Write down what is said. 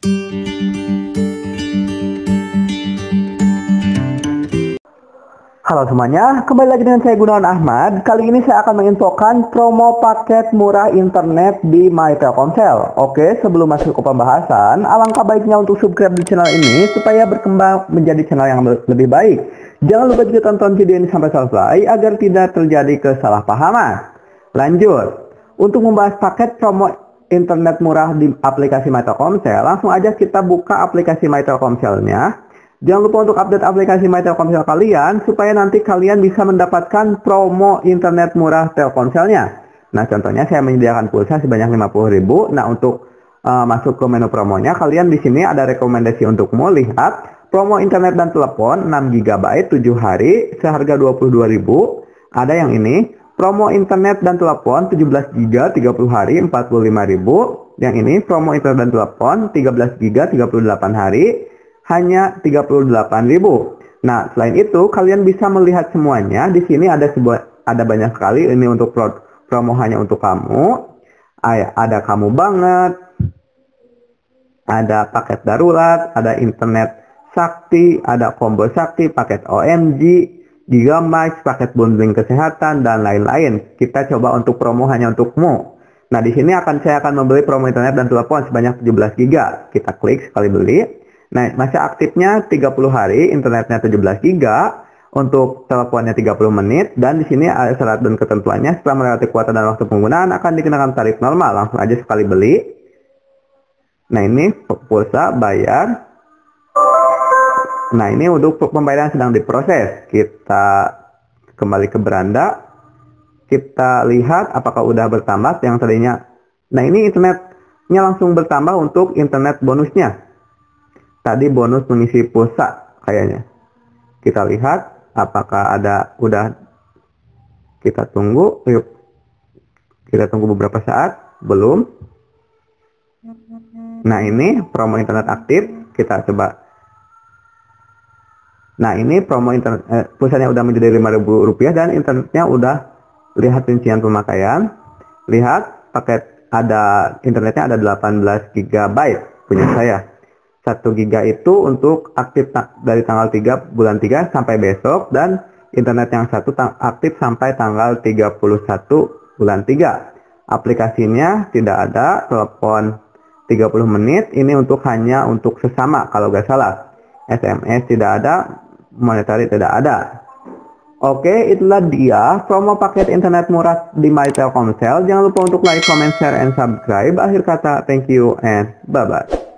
Halo semuanya, kembali lagi dengan saya Gunawan Ahmad. Kali ini saya akan menginfokan promo paket murah internet di My Telkomsel. Oke, sebelum masuk ke pembahasan, alangkah baiknya untuk subscribe di channel ini supaya berkembang menjadi channel yang lebih baik. Jangan lupa juga tonton video ini sampai selesai agar tidak terjadi kesalahpahaman. Lanjut, untuk membahas paket promo internet murah di aplikasi My Telkomsel, langsung aja kita buka aplikasi My Telkomselnya. Jangan lupa untuk update aplikasi My Telkomsel kalian supaya nanti kalian bisa mendapatkan promo internet murah Telkomselnya. Nah, contohnya saya menyediakan pulsa sebanyak 50.000. Nah, untuk masuk ke menu promonya, kalian di sini ada rekomendasi untukmu. Lihat promo internet dan telepon 6 GB 7 hari seharga 22.000. Ada yang ini, promo internet dan telepon 17 GB 30 hari 45.000. Yang ini promo internet dan telepon 13 GB 38 hari hanya 38.000. Nah, selain itu kalian bisa melihat semuanya. Di sini ada banyak sekali. Ini untuk promo hanya untuk kamu. Ada kamu banget. Ada paket darurat, ada internet sakti, ada combo sakti, paket OMG, Gigabyte, paket bundling kesehatan dan lain-lain. Kita coba untuk promo hanya untukmu. Nah, di sini saya akan membeli promo internet dan telepon sebanyak 17 GB. Kita klik sekali beli. Nah, masa aktifnya 30 hari, internetnya 17 GB, untuk teleponnya 30 menit, dan di sini ada syarat dan ketentuannya. Setelah melewati kuota dan waktu penggunaan akan dikenakan tarif normal. Langsung aja sekali beli. Nah, ini pulsa bayar. Nah, ini untuk pembayaran sedang diproses. Kita kembali ke beranda. Kita lihat apakah udah bertambah yang tadinya. Nah, ini internetnya langsung bertambah untuk internet bonusnya. Tadi bonus mengisi pulsa kayaknya. Kita lihat apakah udah. Kita tunggu. Yuk. Kita tunggu beberapa saat. Belum. Nah, ini promo internet aktif. Kita coba. Nah, ini promo internet pulsanya udah menjadi Rp5.000 dan internetnya udah. Lihat rincian pemakaian. Lihat paket internetnya ada 18 GB punya saya. 1 GB itu untuk aktif dari tanggal 3 bulan 3 sampai besok, dan internet yang satu aktif sampai tanggal 31 bulan 3. Aplikasinya tidak ada, telepon 30 menit, ini hanya untuk sesama kalau nggak salah. SMS tidak ada, monetary tidak ada. Oke, itulah dia promo paket internet murah di My Telkomsel. Jangan lupa untuk like, comment, share, and subscribe. Akhir kata, thank you and bye-bye.